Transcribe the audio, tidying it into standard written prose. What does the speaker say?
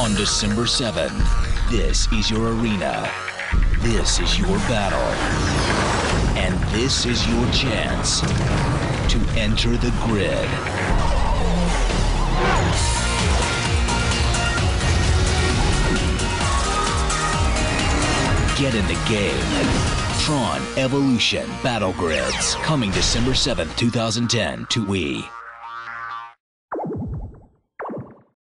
On December 7th, this is your arena. This is your battle. And this is your chance to enter the grid. Get in the game. Tron Evolution Battle Grids, coming December 7th, 2010 to Wii.